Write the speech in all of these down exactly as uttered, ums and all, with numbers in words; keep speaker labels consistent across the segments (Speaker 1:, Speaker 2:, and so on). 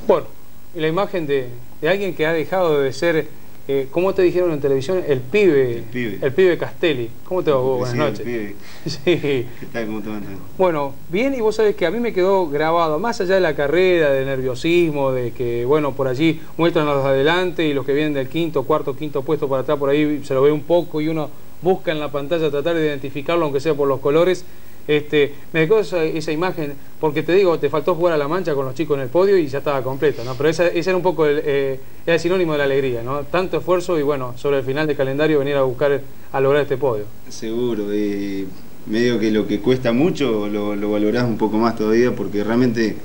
Speaker 1: Bueno, y la imagen de, de alguien que ha dejado de ser, eh, ¿cómo te dijeron en televisión? El pibe,
Speaker 2: el pibe,
Speaker 1: el pibe Castelli. ¿Cómo te va vos? Buenas
Speaker 2: sí,
Speaker 1: noches.
Speaker 2: El pibe.
Speaker 1: Sí.
Speaker 2: ¿Qué tal? ¿Cómo te va?
Speaker 1: Bueno, bien, y vos sabés que a mí me quedó grabado, más allá de la carrera, de nerviosismo, de que, bueno, por allí muestran los de adelante y los que vienen del quinto, cuarto, quinto puesto para atrás, por ahí se lo ve un poco y uno busca en la pantalla tratar de identificarlo, aunque sea por los colores. Este, me dejó esa, esa imagen, porque te digo, te faltó jugar a la mancha con los chicos en el podio y ya estaba completo, ¿no? Pero ese era un poco el, eh, era el sinónimo de la alegría, ¿no? Tanto esfuerzo y bueno, sobre el final del calendario venir a buscar, a lograr este podio.
Speaker 2: Seguro, eh, medio que lo que cuesta mucho lo, lo valorás un poco más todavía, porque realmente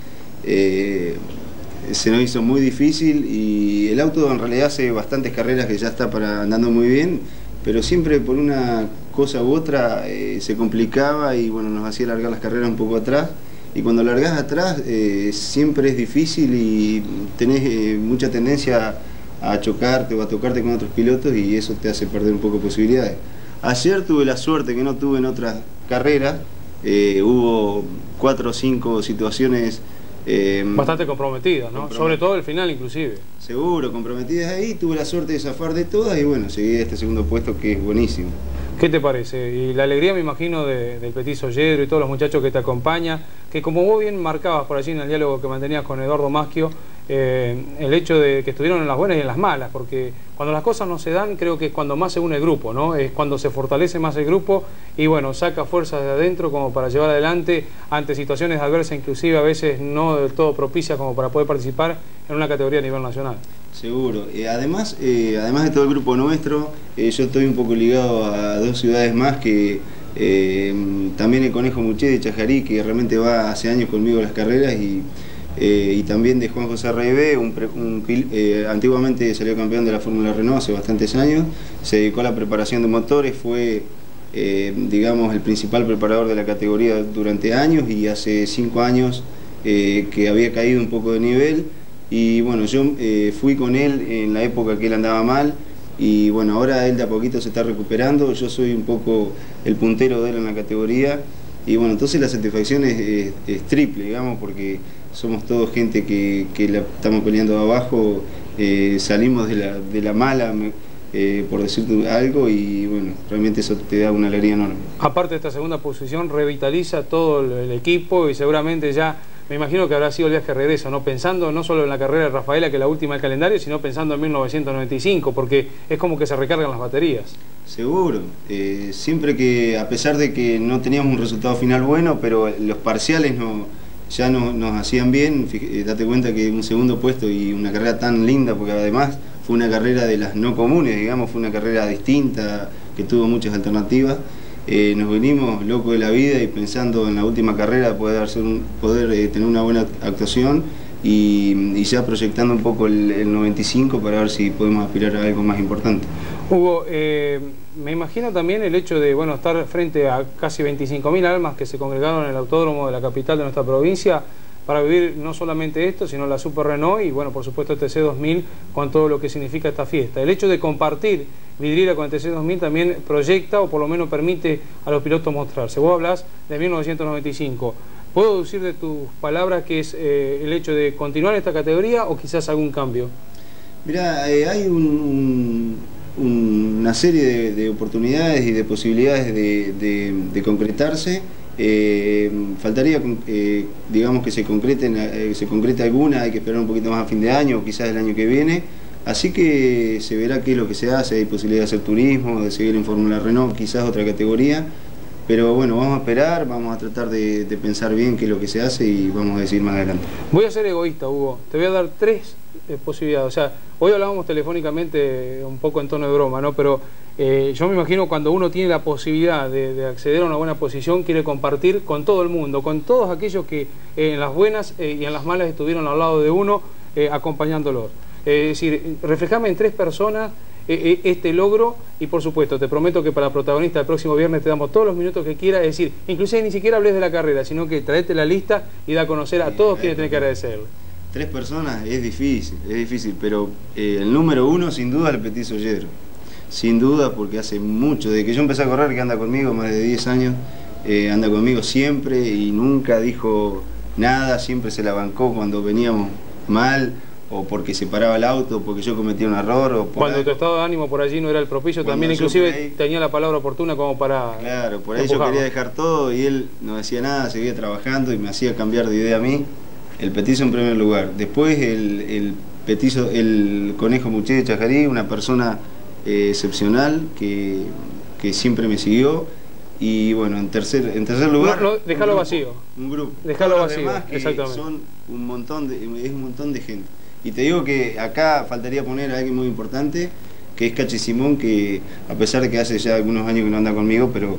Speaker 2: eh, se nos hizo muy difícil y el auto en realidad hace bastantes carreras que ya está para, andando muy bien, pero siempre por una cosa u otra eh, se complicaba y bueno, nos hacía largar las carreras un poco atrás, y cuando largás atrás eh, siempre es difícil y tenés eh, mucha tendencia a chocarte o a tocarte con otros pilotos y eso te hace perder un poco posibilidades. Ayer tuve la suerte que no tuve en otras carreras, eh, hubo cuatro o cinco situaciones
Speaker 1: Eh, bastante comprometidas, ¿no? Sobre todo el final inclusive.
Speaker 2: Seguro, comprometidas ahí, tuve la suerte de zafar de todas y bueno, seguí a este segundo puesto que es buenísimo.
Speaker 1: ¿Qué te parece? Y la alegría, me imagino, de, del Petizo Yedro y todos los muchachos que te acompañan, que como vos bien marcabas por allí en el diálogo que mantenías con Eduardo Maschio, eh, el hecho de que estuvieron en las buenas y en las malas, porque cuando las cosas no se dan, creo que es cuando más se une el grupo, ¿no? Es cuando se fortalece más el grupo y bueno, saca fuerzas de adentro como para llevar adelante ante situaciones adversas, inclusive a veces no del todo propicias como para poder participar en una categoría a nivel nacional.
Speaker 2: Seguro. Eh, además, eh, además de todo el grupo nuestro, eh, yo estoy un poco ligado a dos ciudades más que eh, también el Conejo Muché de Chajarí, que realmente va hace años conmigo a las carreras, y, eh, y también de Juan José Reibé, un, un, eh, antiguamente salió campeón de la Fórmula Renault hace bastantes años, se dedicó a la preparación de motores, fue eh, digamos el principal preparador de la categoría durante años y hace cinco años eh, que había caído un poco de nivel. Y bueno, yo eh, fui con él en la época que él andaba mal y bueno, ahora él de a poquito se está recuperando, yo soy un poco el puntero de él en la categoría y bueno, entonces la satisfacción es, es, es triple, digamos, porque somos todos gente que, que la estamos peleando abajo, eh, salimos de la, de la mala, eh, por decirte algo, y bueno, realmente eso te da una alegría enorme.
Speaker 1: Aparte de esta segunda posición, revitaliza todo el, el equipo y seguramente ya... Me imagino que habrá sido el viaje de regreso, ¿no? Pensando no solo en la carrera de Rafaela, que es la última del calendario, sino pensando en mil novecientos noventa y cinco, porque es como que se recargan las baterías.
Speaker 2: Seguro. Eh, siempre que, a pesar de que no teníamos un resultado final bueno, pero los parciales no, ya no, nos hacían bien, fíjate, date cuenta que un segundo puesto y una carrera tan linda, porque además fue una carrera de las no comunes, digamos, fue una carrera distinta, que tuvo muchas alternativas. Eh, nos venimos locos de la vida y pensando en la última carrera poder, hacer un, poder eh, tener una buena actuación y, y ya proyectando un poco el, el noventa y cinco para ver si podemos aspirar a algo más importante.
Speaker 1: Hugo, eh, me imagino también el hecho de bueno, estar frente a casi veinticinco mil almas que se congregaron en el autódromo de la capital de nuestra provincia para vivir no solamente esto, sino la Super Renault y bueno, por supuesto el T C dos mil con todo lo que significa esta fiesta. El hecho de compartir vidriera con el T C dos mil también proyecta o por lo menos permite a los pilotos mostrarse. Vos hablás de mil novecientos noventa y cinco. ¿Puedo deducir de tus palabras que es eh, el hecho de continuar en esta categoría o quizás algún cambio?
Speaker 2: Mirá, eh, hay un, un, una serie de, de oportunidades y de posibilidades de, de, de concretarse. Eh, faltaría, eh, digamos, que se concreten, eh, se concrete alguna, hay que esperar un poquito más a fin de año o quizás el año que viene, así que se verá qué es lo que se hace, hay posibilidad de hacer turismo, de seguir en Fórmula Renault, quizás otra categoría, pero bueno, vamos a esperar, vamos a tratar de, de pensar bien qué es lo que se hace y vamos a decir más adelante.
Speaker 1: Voy a ser egoísta, Hugo, te voy a dar tres eh, posibilidades, o sea, hoy hablábamos telefónicamente un poco en tono de broma, ¿no? Pero Eh, yo me imagino cuando uno tiene la posibilidad de, de acceder a una buena posición, quiere compartir con todo el mundo, con todos aquellos que eh, en las buenas eh, y en las malas estuvieron al lado de uno eh, acompañándolos. Eh, es decir, reflejame en tres personas eh, este logro y por supuesto te prometo que para la protagonista del próximo viernes te damos todos los minutos que quieras, es decir, inclusive ni siquiera hables de la carrera, sino que traete la lista y da a conocer a todos quienes tenés que agradecerle.
Speaker 2: Tres personas es difícil, es difícil, pero eh, el número uno sin duda el Petizo Yedro. Sin duda, porque hace mucho, desde que yo empecé a correr, que anda conmigo más de diez años, eh, anda conmigo siempre y nunca dijo nada, siempre se la bancó cuando veníamos mal, o porque se paraba el auto, o porque yo cometía un error. O por
Speaker 1: Cuando
Speaker 2: algo.
Speaker 1: tu estado de ánimo por allí no era el propicio,
Speaker 2: Cuando
Speaker 1: también
Speaker 2: yo
Speaker 1: inclusive
Speaker 2: por ahí-
Speaker 1: tenía la palabra oportuna como para...
Speaker 2: Claro, por ahí yo
Speaker 1: empujarlo.
Speaker 2: quería dejar todo y él no decía nada, seguía trabajando y me hacía cambiar de idea a mí. El petizo en primer lugar. Después el, el petizo, el conejo Muché de Chajarí, una persona eh, excepcional que, que siempre me siguió. Y bueno, en tercer, en tercer lugar...
Speaker 1: No, no, dejalo
Speaker 2: un grupo,
Speaker 1: vacío.
Speaker 2: Un grupo.
Speaker 1: Dejalo
Speaker 2: Todos los
Speaker 1: vacío,
Speaker 2: demás que
Speaker 1: exactamente.
Speaker 2: son un montón de, es un montón de gente. Y te digo que acá faltaría poner a alguien muy importante, que es Cachi Simón, que a pesar de que hace ya algunos años que no anda conmigo, pero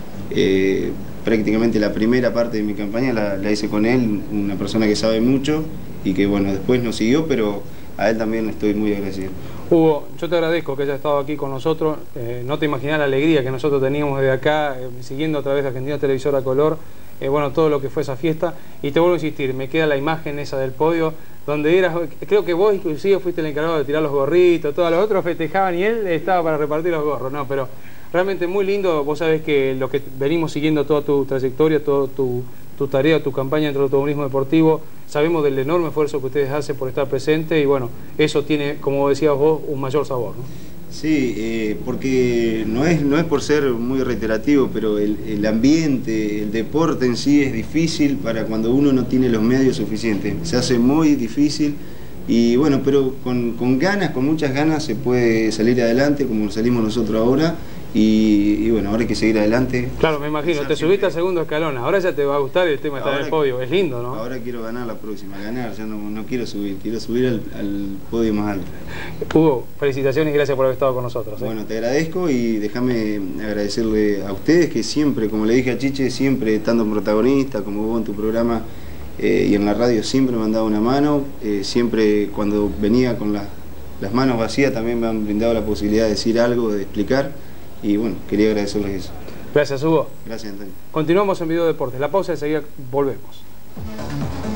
Speaker 2: eh, prácticamente la primera parte de mi campaña la, la hice con él, una persona que sabe mucho y que bueno, después nos siguió, pero a él también estoy muy agradecido.
Speaker 1: Hugo, yo te agradezco que hayas estado aquí con nosotros. Eh, no te imaginas la alegría que nosotros teníamos desde acá, eh, siguiendo a través de Argentina Televisora Color, eh, bueno, todo lo que fue esa fiesta. Y te vuelvo a insistir, me queda la imagen esa del podio, donde eras, creo que vos inclusive fuiste el encargado de tirar los gorritos, todos los otros festejaban y él estaba para repartir los gorros, no, pero realmente muy lindo. Vos sabés que lo que venimos siguiendo toda tu trayectoria, toda tu, tu tarea, tu campaña dentro del automovilismo deportivo, sabemos del enorme esfuerzo que ustedes hacen por estar presentes y bueno, eso tiene, como decías vos, un mayor sabor, ¿no?
Speaker 2: Sí, eh, porque no es, no es por ser muy reiterativo, pero el, el ambiente, el deporte en sí es difícil para cuando uno no tiene los medios suficientes. Se hace muy difícil y bueno, pero con, con ganas, con muchas ganas se puede salir adelante como salimos nosotros ahora. Y, y bueno, ahora hay que seguir adelante.
Speaker 1: Claro, me imagino, te subiste al segundo escalón, ahora ya te va a gustar el tema de estar en el podio, es lindo, ¿no?
Speaker 2: Ahora quiero ganar la próxima, ganar, ya no, no quiero subir, quiero subir al, al podio más alto.
Speaker 1: Hugo, felicitaciones y gracias por haber estado con nosotros. ¿eh?
Speaker 2: Bueno, te agradezco y déjame agradecerle a ustedes que siempre, como le dije a Chiche, siempre estando protagonista, como vos en tu programa eh, y en la radio, siempre me han dado una mano, eh, siempre cuando venía con la, las manos vacías también me han brindado la posibilidad de decir algo, de explicar. Y bueno, quería agradecerles eso.
Speaker 1: Gracias, Hugo.
Speaker 2: Gracias, Antonio.
Speaker 1: Continuamos en Video Deportes. La pausa y enseguida volvemos.